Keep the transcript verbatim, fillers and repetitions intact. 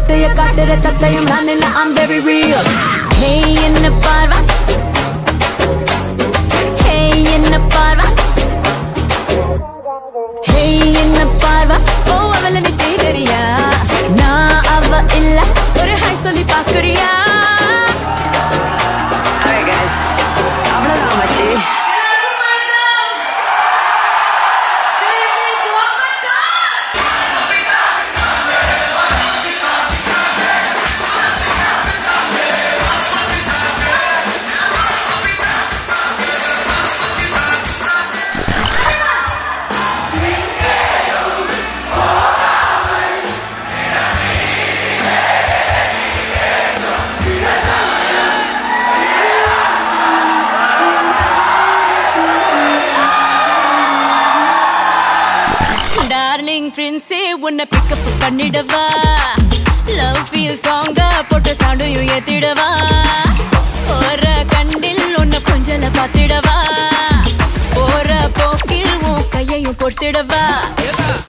வித்தைய காட்டுற தத்தையும் நான் இல்ல, I'm very real. Hey என்ன பார்வா, hey என்ன பார்வா, hey என்ன பார்வா, ஓ அவள நீ தேடுறியா, நான் அவ இல்ல ஒரு ஹை சொல்லி பாக்குறியா. Hi guys, அவ்வளவுதான் மச்சி. டார்லிங் பிரின்ஸே உன்னை பிக்கப் பண்ணிடவா, லவ் ஃபீல் சாங்கா போட்டு சவுண்டையும் ஏத்திடவா.